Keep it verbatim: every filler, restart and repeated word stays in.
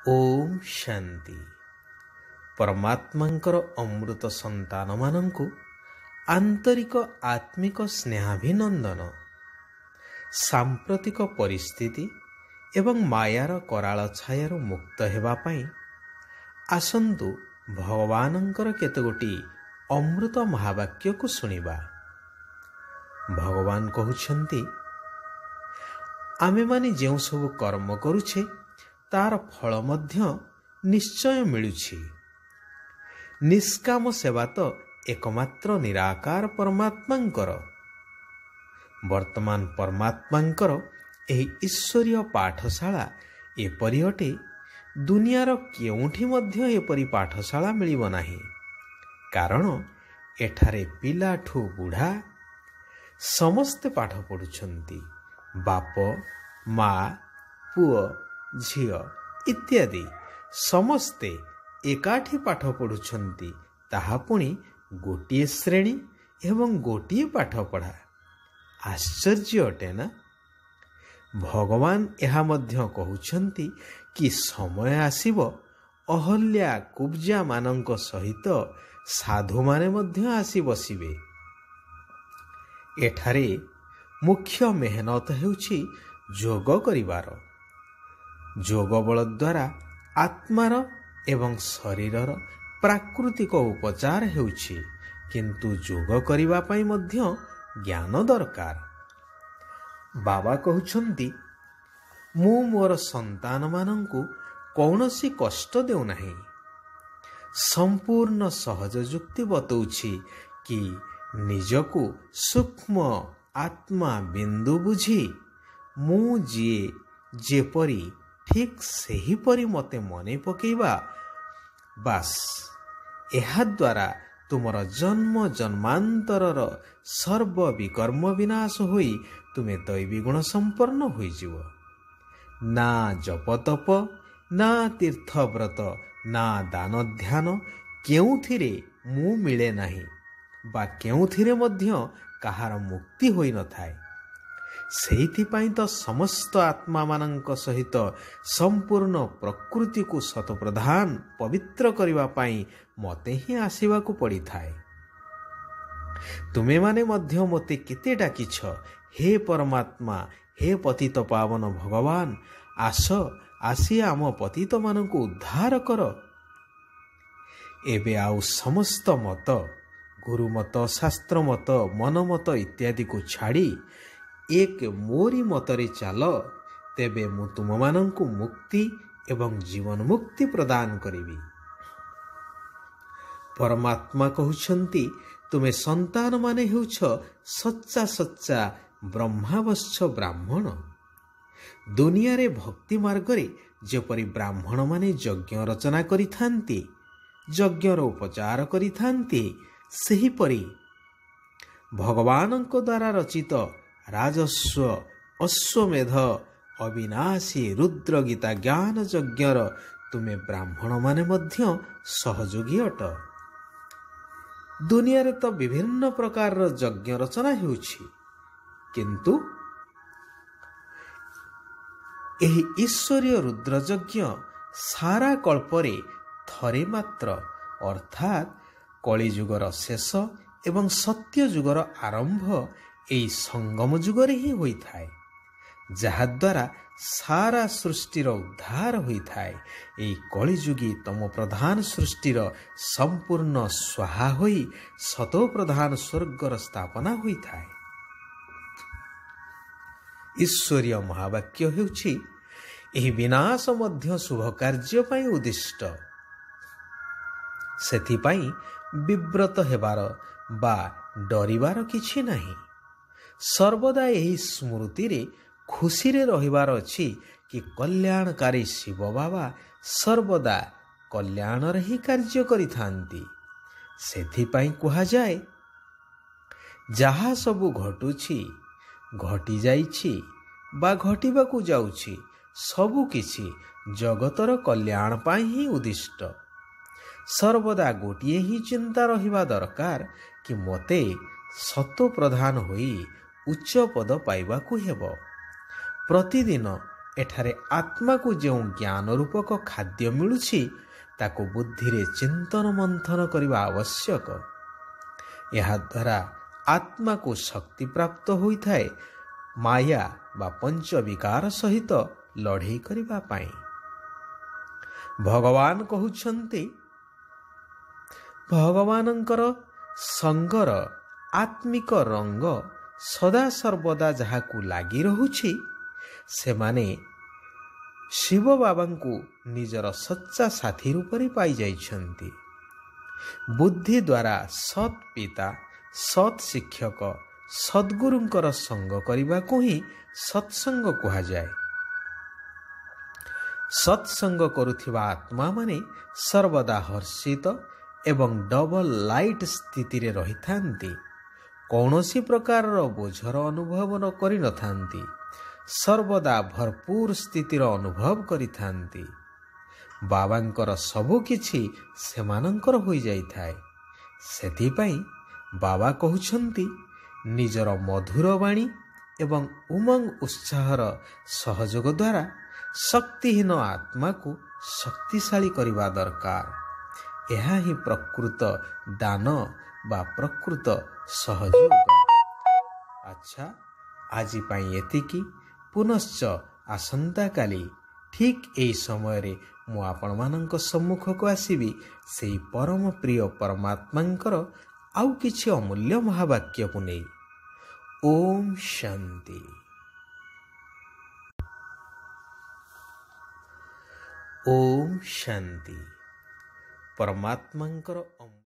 ओम शांति। परमात्मांकर अमृत संतान मानंकु आंतरिक आत्मिक स्नेहाभिनंदन। सांप्रतिक परिस्थिति एवं मायार कराल छायार मुक्त हेबा पई आसंतु भगवानंकर केतगोटी अमृत महावाक्य को सुनिबा। भगवान कहउछंती, आमे माने जेउ सब कर्म करुछे तार फल मध्य निश्चय मिलुछि। निष्काम सेवा तो एकमात्र निराकार परमात्मांकर। वर्तमान परमात्मांकर एही ईश्वरीय पाठशाला एपरि अटे, दुनियार केउठी मध्य एपरि पाठशाला मिलिब नाही। कारण एठारे पिलाठू बुढ़ा समस्ते पाठ पढ़ुछंती। बाप मा पुओ झियो इत्यादि समस्ते एकाठी पाठ पढ़ुछंती। ताहा पुणी गोटिए श्रेणी एवं गोटिए पाठ पढ़ा। आश्चर्य अटे ना। भगवान एहा मध्य कहउछंती कि समय आसीबो अहल्या कुब्जा मानंक सहित साधु माने मध्य आसी बसिबे। एठारे मुख्य मेहनत हेउछि जोग करिवार। जोग बल द्वारा आत्मार एवं शरीरर प्राकृतिक उपचार हेउछि, किंतु जोग करिवा पई मध्य ज्ञान दरकार। बाबा कहउछंती, मु मोर संतान मानंकु कौनसी कष्ट देउ नाही। संपूर्ण सहज युक्ति बतौछि कि निजकु सूक्ष्म आत्मा बिंदु बुझी मु जिए जेपरी ठीक सही परी मते मने पकेबा, बास एहा द्वारा तुमर जन्म जन्मांतरर सर्व विकर्म विनाश होई तुमे दैवी गुण संपन्न होई जीव। ना जप तप ना तीर्थ व्रत ना दान ध्यान केउथिरे मु मिले नाही, बा केउथिरे मध्य कहार मुक्ति होई न थाए। सेहिथिपाई तो समस्त आत्मा मानंक सहित संपूर्ण प्रकृति को शतप्रधान पवित्र करिवा पाई मते ही आसीवा को पड़ी थाए। तुमे माने मध्य मते केते डाकिछ, हे परमात्मा, हे पतित पावन भगवान, आस आसी आम पतित मानंकु उद्धार कर। एबे आउ समस्त मत, गुरु मत, शास्त्र मत, मन मत इत्यादि को छाड़ी एक मोरी मतरे चाल, तेबे मु तुम मानंकु मुक्ति एवं जीवन मुक्ति प्रदान करिबी। परमात्मा कहउछंती, तुमे संतान माने हेउछ सच्चा सच्चा ब्रह्मावश्य ब्राह्मण। दुनिया रे भक्ति मार्ग रे जेपरि ब्राह्मण माने यज्ञ रचना करिथांती, यज्ञर उपचार करिथांती, सेही परि भगवानंक द्वारा रचित राजस्व अश्वमेध अविनाशी रुद्र गीता ज्ञान यज्ञर तुमे ब्राह्मण माने मध्य सहयोगी अट। दुनिया रे तो विभिन्न प्रकार यज्ञ रचना हेउछि, किंतु एही ईश्वरीय रुद्र यज्ञ सारा कल्परे थरे मात्र, अर्थात कलिजुगर शेष एवं सत्य जुगर आरंभ एई संगम जुगरे ही होई थाए, जहा द्वारा सारा सृष्टिर उद्धार होई थाए। एई कलिजुगी तम प्रधान सृष्टिर संपूर्ण स्वाहा होई सतो प्रधान स्वर्गर स्थापना होई थाए। ईश्वरीय महावाक्य हेउछि, एही विनाश मध्य शुभ कार्य पई उद्दिष्ट। सेथिपाई विव्रत हेबार बा डरिबार किछि नाही। सर्वदा यही स्मृति रे खुशी रे रहिबार अछि कि कल्याणकारी शिव बाबा सर्वदा कल्याण रे ही कार्य करिथांती। सेथिपाई कुहा जाए, जहा सबु घटुछि घटी जाइछि बा घटिबाकु जाउछि सबु किछि जगतर कल्याण पाई ही उद्दिष्ट। सर्वदा गोटिए ही चिंता रहिबा दरकार कि मते सतो प्रधान होई उच्च पद पाइबाकु हेब। प्रतिदिन ଏଠାରେ ଆତ୍ମାକୁ ଯେଉଁ ଜ୍ଞାନ ରୂପକ ଖାଦ୍ୟ ମିଳୁଛି ତାକୁ ବୁଦ୍ଧିରେ ଚିନ୍ତନ ମନ୍ଥନ କରିବା ଆବଶ୍ୟକ। ଏହାଦ୍ୱାରା ଆତ୍ମାକୁ ଶକ୍ତି ପ୍ରାପ୍ତ ହୋଇଥାଏ ମାୟା ବା ପଞ୍ଚବିକାର ସହିତ ଲଢ଼େଇ କରିବା ପାଇଁ। ଭଗବାନ କହୁଛନ୍ତି, ଭଗବାନଙ୍କର ସଙ୍ଗର ଆତ୍ମିକ ରଙ୍ଗ ସଦାସର୍ବଦା ଯାହାକୁ ଲାଗି ରହୁଛି ସେମାନେ ଶିବ ବାବାଙ୍କୁ ନିଜର ସଚ୍ଚା ସାଥୀ ରୂପରେ ପାଇଯାଇଛନ୍ତି। ବୁଦ୍ଧି ଦ୍ୱାରା ସତ୍ ପିତା, ସତ୍ ଶିକ୍ଷକ, ସଦ୍ଗୁରୁଙ୍କର ସଙ୍ଗ କରିବାକୁ ହିଁ ସତ୍ସଙ୍ଗ କୁହାଯାଏ। ସତ୍ସଙ୍ଗ କରୁଥିବା ଆତ୍ମାମାନେ ସର୍ବଦା ହର୍ଷିତ ଏବଂ ଡବଲ ଲାଇଟ୍ ସ୍ଥିତିରେ ରହିଥାନ୍ତି। କୌଣସି ପ୍ରକାରର ବୋଝର ଅନୁଭବ କରିନଥାନ୍ତି। ସର୍ବଦା ଭରପୁର ସ୍ଥିତିର ଅନୁଭବ କରିଥାନ୍ତି। ବାବାଙ୍କର ସବୁ କିଛି ସେମାନଙ୍କର ହୋଇଯାଇଥାଏ। ସେଥିପାଇଁ ବାବା କହୁଛନ୍ତି, ନିଜର ମଧୁର ବାଣୀ ଏବଂ ଉମଙ୍ଗ ଉତ୍ସାହର ସହଯୋଗ ଦ୍ୱାରା ଶକ୍ତିହୀନ ଆତ୍ମାକୁ ଶକ୍ତିଶାଳୀ କରିବା ଦରକାର। ଏହା ହିଁ ପ୍ରକୃତ ଦାନ ବା ପ୍ରକୃତ ସହଯୋଗ। ଆଚ୍ଛା, ଆଜି ପାଇଁ ଏତିକି। ପୁନଶ୍ଚ ଆସନ୍ତାକାଲି ଠିକ୍ ଏହି ସମୟରେ ମୁଁ ଆପଣମାନଙ୍କ ସମ୍ମୁଖକୁ ଆସିବି ସେହି ପରମ ପ୍ରିୟ ପରମାତ୍ମାଙ୍କର ଆଉ କିଛି ଅମୂଲ୍ୟ ମହାବାକ୍ୟକୁ ନେଇ। ଓମ୍ ଶାନ୍ତି। ଓମ୍ ଶାନ୍ତି। ପରମାତ୍ମାଙ୍କର